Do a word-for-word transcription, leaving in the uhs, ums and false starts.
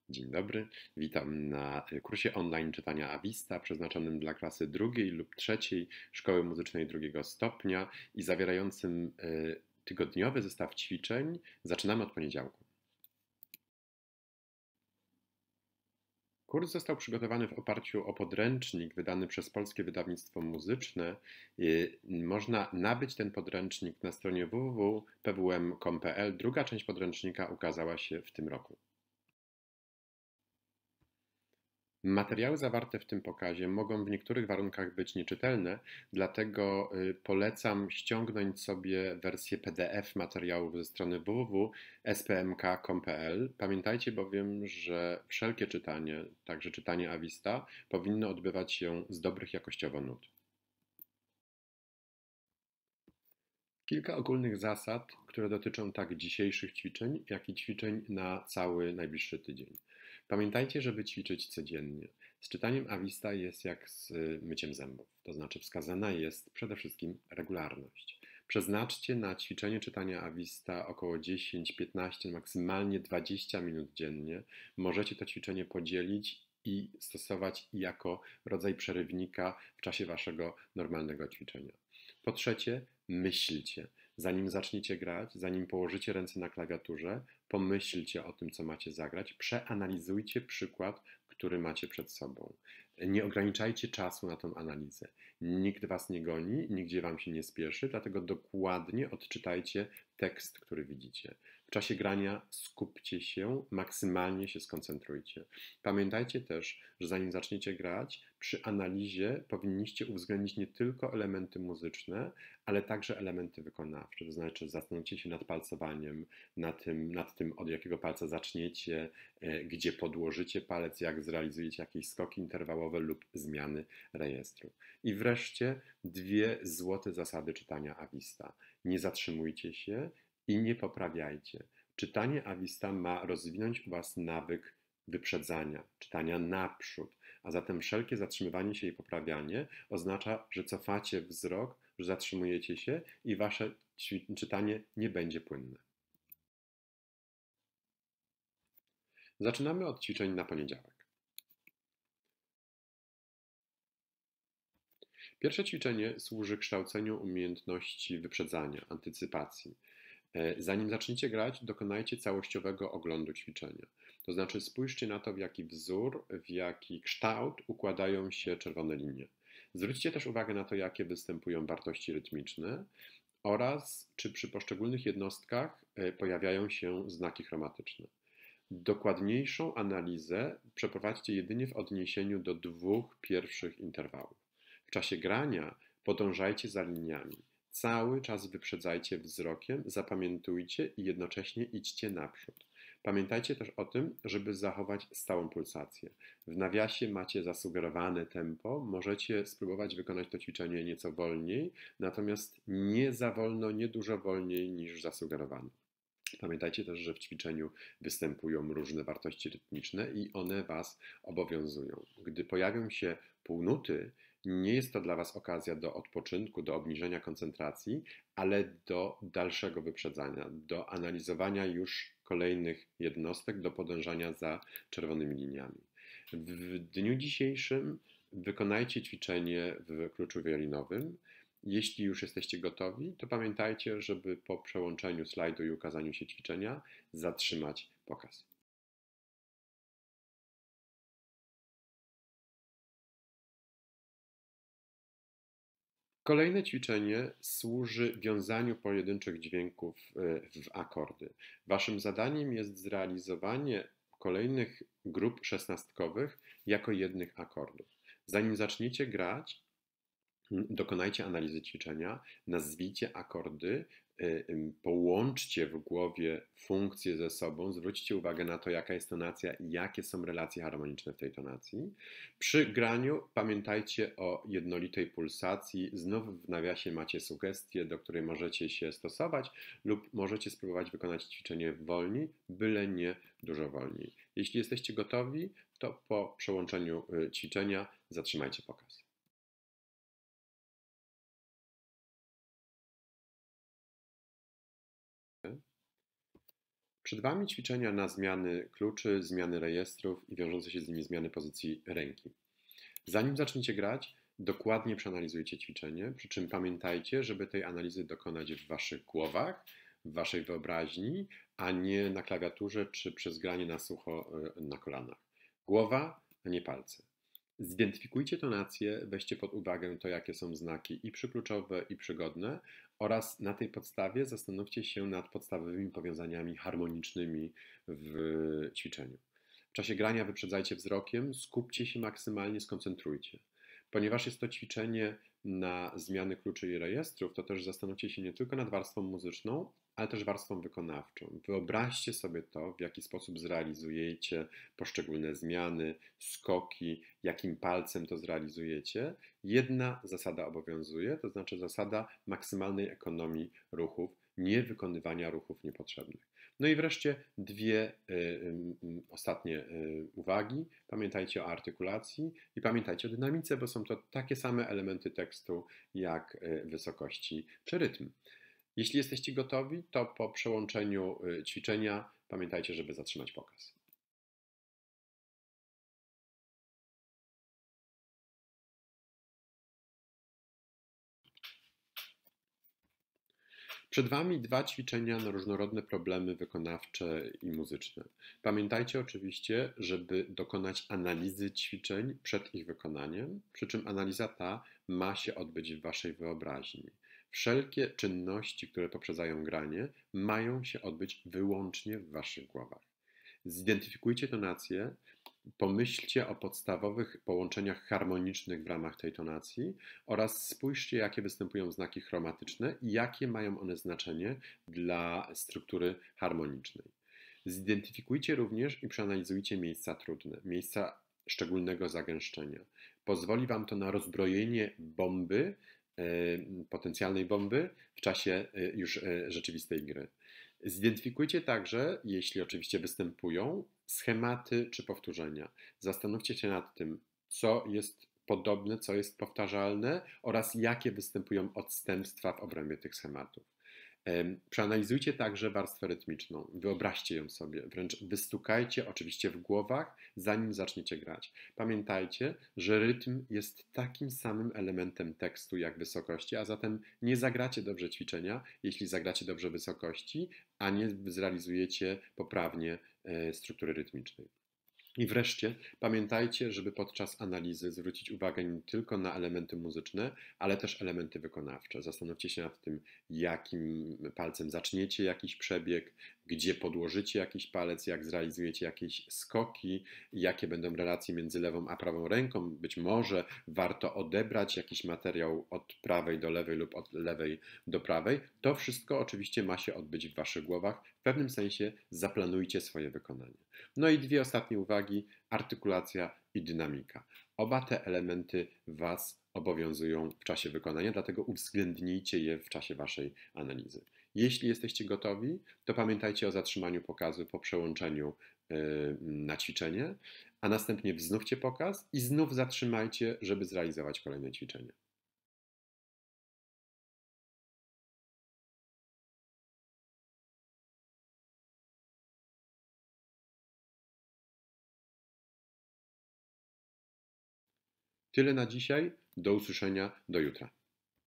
Dzień dobry, witam na kursie online czytania Avista przeznaczonym dla klasy drugiej lub trzeciej Szkoły Muzycznej drugiego stopnia i zawierającym y, tygodniowy zestaw ćwiczeń. Zaczynamy od poniedziałku. Kurs został przygotowany w oparciu o podręcznik wydany przez Polskie Wydawnictwo Muzyczne. Y, Można nabyć ten podręcznik na stronie w w w kropka p w m kropka com kropka p l. Druga część podręcznika ukazała się w tym roku. Materiały zawarte w tym pokazie mogą w niektórych warunkach być nieczytelne, dlatego y, polecam ściągnąć sobie wersję P D F materiałów ze strony w w w kropka s p m k kropka com kropka p l. Pamiętajcie bowiem, że wszelkie czytanie, także czytanie Avista, powinno odbywać się z dobrych jakościowo nut. Kilka ogólnych zasad, które dotyczą tak dzisiejszych ćwiczeń, jak i ćwiczeń na cały najbliższy tydzień. Pamiętajcie, żeby ćwiczyć codziennie. Z czytaniem Avista jest jak z myciem zębów, to znaczy wskazana jest przede wszystkim regularność. Przeznaczcie na ćwiczenie czytania Avista około dziesięć piętnaście, maksymalnie dwadzieścia minut dziennie. Możecie to ćwiczenie podzielić i stosować jako rodzaj przerywnika w czasie waszego normalnego ćwiczenia. Po trzecie, myślcie. Zanim zaczniecie grać, zanim położycie ręce na klawiaturze, pomyślcie o tym, co macie zagrać, przeanalizujcie przykład, który macie przed sobą. Nie ograniczajcie czasu na tą analizę. Nikt was nie goni, nigdzie wam się nie spieszy, dlatego dokładnie odczytajcie tekst, który widzicie. W czasie grania skupcie się, maksymalnie się skoncentrujcie. Pamiętajcie też, że zanim zaczniecie grać, przy analizie powinniście uwzględnić nie tylko elementy muzyczne, ale także elementy wykonawcze, to znaczy zastanówcie się nad palcowaniem, nad tym, nad tym, od jakiego palca zaczniecie, gdzie podłożycie palec, jak zrealizujecie jakieś skoki interwałowe lub zmiany rejestru. I wreszcie dwie złote zasady czytania Avista. Nie zatrzymujcie się i nie poprawiajcie. Czytanie Avista ma rozwinąć u was nawyk wyprzedzania, czytania naprzód, a zatem wszelkie zatrzymywanie się i poprawianie oznacza, że cofacie wzrok, że zatrzymujecie się i wasze czytanie nie będzie płynne. Zaczynamy od ćwiczeń na poniedziałek. Pierwsze ćwiczenie służy kształceniu umiejętności wyprzedzania, antycypacji. Zanim zaczniecie grać, dokonajcie całościowego oglądu ćwiczenia. To znaczy spójrzcie na to, w jaki wzór, w jaki kształt układają się czerwone linie. Zwróćcie też uwagę na to, jakie występują wartości rytmiczne oraz czy przy poszczególnych jednostkach pojawiają się znaki chromatyczne. Dokładniejszą analizę przeprowadźcie jedynie w odniesieniu do dwóch pierwszych interwałów. W czasie grania podążajcie za liniami. Cały czas wyprzedzajcie wzrokiem, zapamiętujcie i jednocześnie idźcie naprzód. Pamiętajcie też o tym, żeby zachować stałą pulsację. W nawiasie macie zasugerowane tempo, możecie spróbować wykonać to ćwiczenie nieco wolniej, natomiast nie za wolno, nie dużo wolniej niż zasugerowane. Pamiętajcie też, że w ćwiczeniu występują różne wartości rytmiczne i one was obowiązują. Gdy pojawią się półnuty, nie jest to dla was okazja do odpoczynku, do obniżenia koncentracji, ale do dalszego wyprzedzania, do analizowania już kolejnych jednostek, do podążania za czerwonymi liniami. W dniu dzisiejszym wykonajcie ćwiczenie w kluczu wiolinowym. Jeśli już jesteście gotowi, to pamiętajcie, żeby po przełączeniu slajdu i ukazaniu się ćwiczenia zatrzymać pokaz. Kolejne ćwiczenie służy wiązaniu pojedynczych dźwięków w akordy. Waszym zadaniem jest zrealizowanie kolejnych grup szesnastkowych jako jednych akordów. Zanim zaczniecie grać, dokonajcie analizy ćwiczenia, nazwijcie akordy, połączcie w głowie funkcje ze sobą, zwróćcie uwagę na to, jaka jest tonacja i jakie są relacje harmoniczne w tej tonacji. Przy graniu pamiętajcie o jednolitej pulsacji. Znów w nawiasie macie sugestię, do której możecie się stosować lub możecie spróbować wykonać ćwiczenie wolniej, byle nie dużo wolniej. Jeśli jesteście gotowi, to po przełączeniu ćwiczenia zatrzymajcie pokaz. Przed Wami ćwiczenia na zmiany kluczy, zmiany rejestrów i wiążące się z nimi zmiany pozycji ręki. Zanim zaczniecie grać, dokładnie przeanalizujcie ćwiczenie, przy czym pamiętajcie, żeby tej analizy dokonać w Waszych głowach, w Waszej wyobraźni, a nie na klawiaturze czy przez granie na sucho na kolanach. Głowa, a nie palce. Zidentyfikujcie tonację, weźcie pod uwagę to, jakie są znaki i przykluczowe, i przygodne oraz na tej podstawie zastanówcie się nad podstawowymi powiązaniami harmonicznymi w ćwiczeniu. W czasie grania wyprzedzajcie wzrokiem, skupcie się maksymalnie, skoncentrujcie. Ponieważ jest to ćwiczenie na zmiany kluczy i rejestrów, to też zastanówcie się nie tylko nad warstwą muzyczną, ale też warstwą wykonawczą. Wyobraźcie sobie to, w jaki sposób zrealizujecie poszczególne zmiany, skoki, jakim palcem to zrealizujecie. Jedna zasada obowiązuje, to znaczy zasada maksymalnej ekonomii ruchów, nie wykonywania ruchów niepotrzebnych. No i wreszcie dwie y, y, ostatnie y, uwagi. Pamiętajcie o artykulacji i pamiętajcie o dynamice, bo są to takie same elementy tekstu jak y, wysokości czy rytm. Jeśli jesteście gotowi, to po przełączeniu y, ćwiczenia pamiętajcie, żeby zatrzymać pokaz. Przed Wami dwa ćwiczenia na różnorodne problemy wykonawcze i muzyczne. Pamiętajcie oczywiście, żeby dokonać analizy ćwiczeń przed ich wykonaniem, przy czym analiza ta ma się odbyć w Waszej wyobraźni. Wszelkie czynności, które poprzedzają granie, mają się odbyć wyłącznie w Waszych głowach. Zidentyfikujcie tonację, pomyślcie o podstawowych połączeniach harmonicznych w ramach tej tonacji oraz spójrzcie, jakie występują znaki chromatyczne i jakie mają one znaczenie dla struktury harmonicznej. Zidentyfikujcie również i przeanalizujcie miejsca trudne, miejsca szczególnego zagęszczenia. Pozwoli Wam to na rozbrojenie bomby, potencjalnej bomby w czasie już rzeczywistej gry. Zidentyfikujcie także, jeśli oczywiście występują, schematy czy powtórzenia. Zastanówcie się nad tym, co jest podobne, co jest powtarzalne oraz jakie występują odstępstwa w obrębie tych schematów. Przeanalizujcie także warstwę rytmiczną. Wyobraźcie ją sobie, wręcz wystukajcie oczywiście w głowach, zanim zaczniecie grać. Pamiętajcie, że rytm jest takim samym elementem tekstu jak wysokości, a zatem nie zagracie dobrze ćwiczenia, jeśli zagracie dobrze wysokości, a nie zrealizujecie poprawnie struktury rytmicznej. I wreszcie pamiętajcie, żeby podczas analizy zwrócić uwagę nie tylko na elementy muzyczne, ale też elementy wykonawcze. Zastanówcie się nad tym, jakim palcem zaczniecie jakiś przebieg, gdzie podłożycie jakiś palec, jak zrealizujecie jakieś skoki, jakie będą relacje między lewą a prawą ręką. Być może warto odebrać jakiś materiał od prawej do lewej lub od lewej do prawej. To wszystko oczywiście ma się odbyć w Waszych głowach. W pewnym sensie zaplanujcie swoje wykonanie. No i dwie ostatnie uwagi, artykulacja i dynamika. Oba te elementy Was obowiązują w czasie wykonania, dlatego uwzględnijcie je w czasie Waszej analizy. Jeśli jesteście gotowi, to pamiętajcie o zatrzymaniu pokazu po przełączeniu na ćwiczenie, a następnie wznówcie pokaz i znów zatrzymajcie, żeby zrealizować kolejne ćwiczenie. Tyle na dzisiaj. Do usłyszenia. Do jutra.